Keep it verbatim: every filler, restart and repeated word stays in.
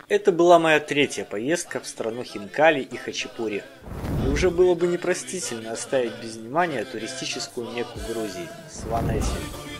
Это была моя третья поездка в страну хинкали и хачапури. И уже было бы непростительно оставить без внимания туристическую мекку Грузии – Сванесси.